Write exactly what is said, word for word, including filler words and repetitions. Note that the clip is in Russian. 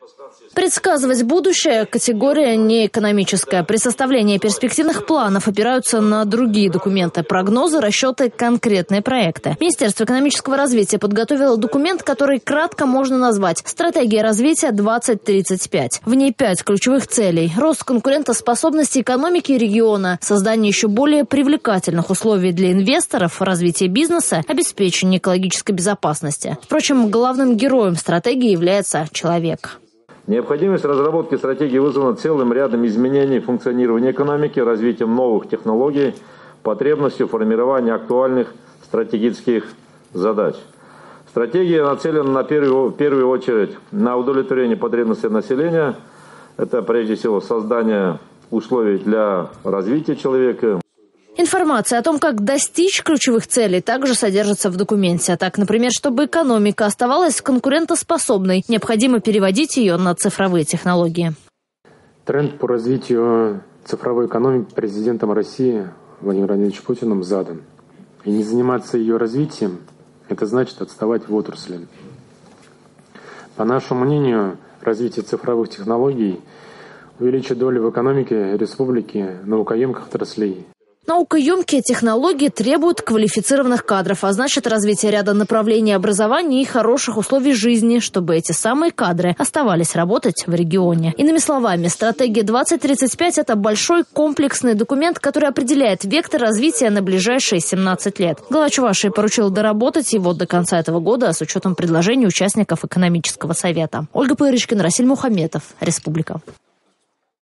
Предсказывать будущее – категория неэкономическая. При составлении перспективных планов опираются на другие документы, прогнозы, расчеты, конкретные проекты. Министерство экономического развития подготовило документ, который кратко можно назвать «Стратегия развития двадцать тридцать пять». В ней пять ключевых целей – рост конкурентоспособности экономики региона, создание еще более привлекательных условий для инвесторов, развитие бизнеса, обеспечение экологической безопасности. Впрочем, главным героем стратегии является человек. Необходимость разработки стратегии вызвана целым рядом изменений функционирования экономики, развитием новых технологий, потребностью формирования актуальных стратегических задач. Стратегия нацелена на первую, в первую очередь на удовлетворение потребностей населения. Это прежде всего создание условий для развития человека. Информация о том, как достичь ключевых целей, также содержится в документе. Так, например, чтобы экономика оставалась конкурентоспособной, необходимо переводить ее на цифровые технологии. Тренд по развитию цифровой экономики президентом России Владимиром Владимировичем Путиным задан. И не заниматься ее развитием – это значит отставать в отрасли. По нашему мнению, развитие цифровых технологий увеличит долю в экономике республики наукоемких отраслей. Наукоемкие технологии требуют квалифицированных кадров, а значит развитие ряда направлений образования и хороших условий жизни, чтобы эти самые кадры оставались работать в регионе. Иными словами, стратегия двадцать тридцать пять – это большой комплексный документ, который определяет вектор развития на ближайшие семнадцать лет. Глава Чувашии поручил доработать его до конца этого года с учетом предложений участников экономического совета. Ольга Пырочкина, Расиль Мухаметов, Республика.